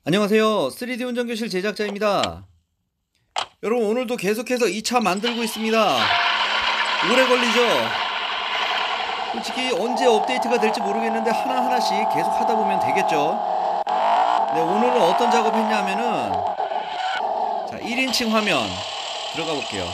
안녕하세요. 3D 운전교실 제작자입니다. 여러분, 오늘도 계속해서 2차 만들고 있습니다. 오래 걸리죠? 솔직히 언제 업데이트가 될지 모르겠는데 하나하나씩 계속 하다 보면 되겠죠? 네, 오늘은 어떤 작업했냐 하면은, 자, 1인칭 화면 들어가 볼게요.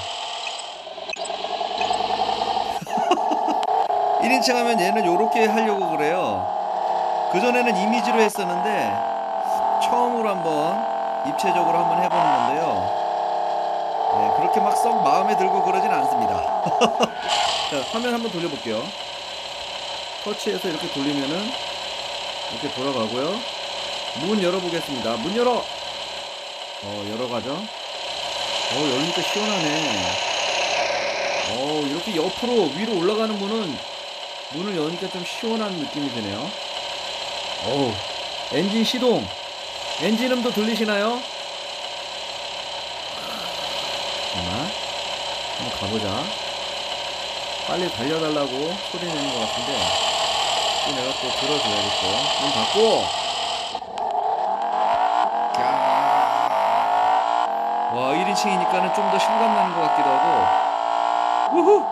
1인칭 화면 얘는 요렇게 하려고 그래요. 그전에는 이미지로 했었는데 처음으로 한번 입체적으로 한번 해보는 건데요. 네, 그렇게 막 썩 마음에 들고 그러진 않습니다. 자, 화면 한번 돌려볼게요. 터치해서 이렇게 돌리면은 이렇게 돌아가고요. 문 열어보겠습니다. 문 열어! 열어가죠. 열리니까 시원하네. 이렇게 옆으로 위로 올라가는 문을 여니까 좀 시원한 느낌이 드네요. 엔진 시동! 엔진음도 들리시나요? 잠깐만, 한번 가보자. 빨리 달려달라고 소리 내는 것 같은데 또 내가 또 들어줘야겠고. 문 닫고. 와, 1인칭이니까는 좀 더 실감 나는 것 같기도 하고. 우후!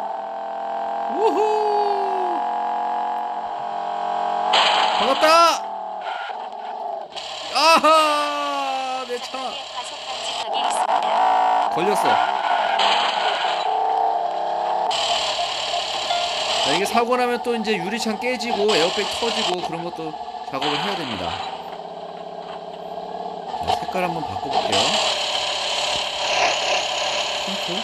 우후! 반갑다! 아하! 내 차 걸렸어. 자, 이게 사고 나면 또 이제 유리창 깨지고 에어백 터지고 그런 것도 작업을 해야 됩니다. 자, 색깔 한번 바꿔볼게요. 핑크,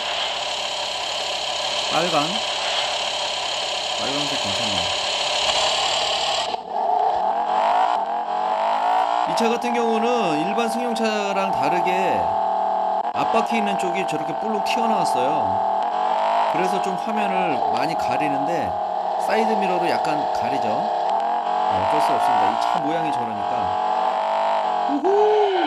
빨간색 괜찮네. 이 차 같은 경우는 일반 승용차랑 다르게 앞바퀴 있는 쪽이 저렇게 볼록 튀어나왔어요. 그래서 좀 화면을 많이 가리는데 사이드 미러도 약간 가리죠. 어쩔 수 없습니다. 이 차 모양이 저러니까. 우후!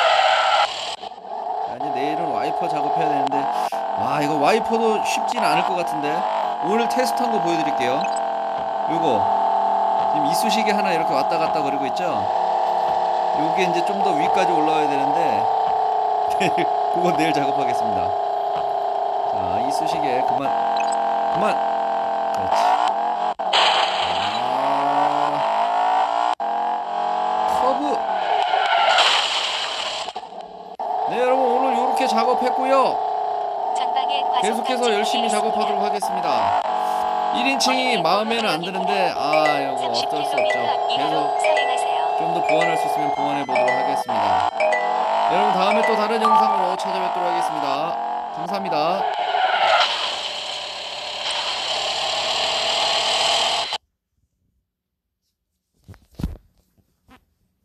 자, 이제 내일은 와이퍼 작업해야 되는데, 이거 와이퍼도 쉽진 않을 것 같은데 오늘 테스트한 거 보여드릴게요. 요거 지금 이쑤시개 하나 이렇게 왔다 갔다 거리고 있죠. 요게 이제 좀 더 위까지 올라와야 되는데 그건 내일 작업하겠습니다. 자, 이쑤시개 그만. 그렇지. 커브. 네, 여러분, 오늘 요렇게 작업했고요. 계속해서 열심히 작업하도록 하겠습니다. 1인칭이 마음에는 안 드는데 이거 어쩔 수 없죠. 계속 좀 더 보완할 수 있으면 보완해 보도록 하겠습니다. 여러분, 다음에 또 다른 영상으로 찾아뵙도록 하겠습니다. 감사합니다.